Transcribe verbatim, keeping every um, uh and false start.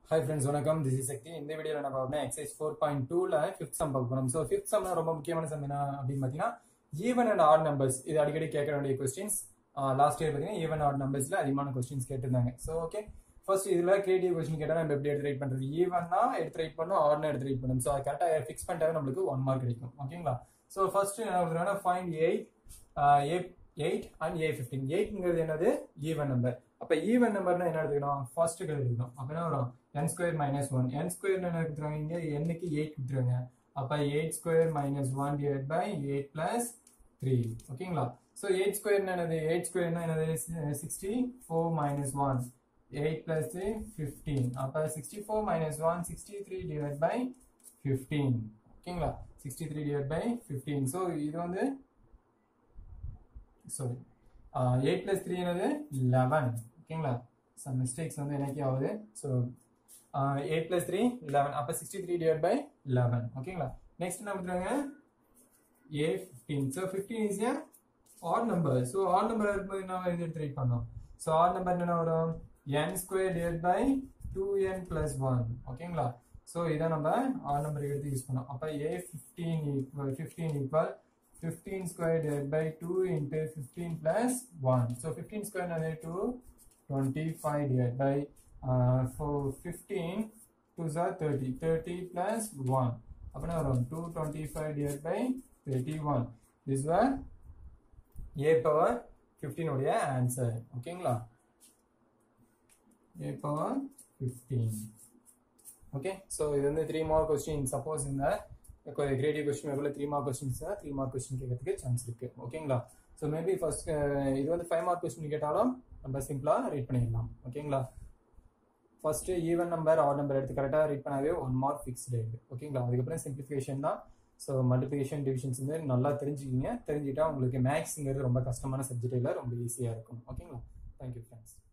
Hi friends, welcome. This is Sakti. In this video, we will exercise four point two la fifth sum. So fifth sum is ரொம்ப முக்கியமான sum என்ன அப்படினு பாத்தீங்கன்னா even and odd numbers. இது அடிக்கடி கேட்க வேண்டிய questions. லாஸ்ட் இயர் பாத்தீங்கன்னா even odd numbersல அதிகமான questions கேட்டிருந்தாங்க. So okay. First இதுல creative question கேட்டா நம்ம எப்படி எடுத்து ரைட் பண்றது? even னா எடுத்து ரைட் பண்ணனும், odd னா எடுத்து ரைட் பண்ணனும். So கரெக்ட்டா ஃபிக்ஸ் பண்ணிட்டாவே நமக்கு one mark கிடைக்கும். ஓகேங்களா? So first என்ன பண்றோம்னா find eight uh, eight and a fifteen. eight ங்கிறது என்னது? even number. அப்ப even numberனா என்ன எடுத்துக்கணும்? first க்கு எடுத்துக்கணும். அப்ப என்ன வரும்? n square minus one. n square என்ன எடுத்துறாங்க? இங்க n க்கு eight கொடுத்துருங்க. அப்ப eight square minus one divided by eight plus three. ஓகேங்களா? So eight square என்னது? eight square என்னது? sixty-four minus one. eight plus three, fifteen. அப்ப sixty-four minus one, sixty-three divided by fifteen. ஓகேங்களா? sixty-three divided by fifteen. So இது வந்து sorry. Uh, eight plus three என்னது? eleven. ஓகேங்களா? some mistakes வந்து எனக்கு ஆகுது. So uh, eight plus three, eleven. அப்ப sixty-three divided by eleven. ஓகேங்களா? next என்ன பண்றாங்க? a fifteen. So fifteen is a odd number. So odd number இருக்கும்போது என்ன இது எடுத்து ரைட் பண்ணோம். So odd number என்ன வரும்? n square divided by two n plus one. ஓகேங்களா? So இத நம்ம odd number எடுத்து யூஸ் பண்ணோம். அப்ப a fifteen equal fifteen equal fifteen square divided by two into fifteen plus one. So fifteen square another two, twenty-five divided by uh, for fifteen, twos are thirty. thirty plus one. Up and around two hundred twenty-five divided by thirty-one. This was a power fifteen odia answer. Okay, a power fifteen. Okay, so then the three more questions. Suppose in the creative question we three more questions are three more question கேக்கிறதுக்கு chance இருக்கு. ஓகேங்களா? So maybe first இது வந்து five more question கேட்டாலும் நம்ம சிம்பிளா read பண்ணிடலாம். ஓகேங்களா? First even number odd number எடுத்து கரெக்டா ரீட் பண்ணாவே one mark fixed ஆயிடுது. ஓகேங்களா? அதுக்கு அப்புறம் சிம்பிளிஃபிகேஷன் தான். சோ மல்டிப்ளிகேஷன் டிவிஷன்ஸ் வந்து நல்லா தெரிஞ்சுக்கிங்க. தெரிஞ்சிட்டா உங்களுக்கு மேத்ஸ்ங்கிறது ரொம்ப கஷ்டமான சப்ஜெக்ட் இல்ல, ரொம்ப ஈஸியா இருக்கும். ஓகேங்களா? Thank you friends.